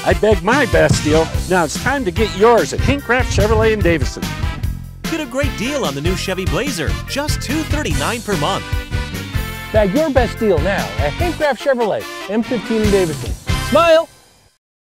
I bagged my best deal. Now it's time to get yours at Hincraft Chevrolet in Davison. Get a great deal on the new Chevy Blazer, just $239 per month. Bag your best deal now at Hincraft Chevrolet, M15 in Davison. Smile!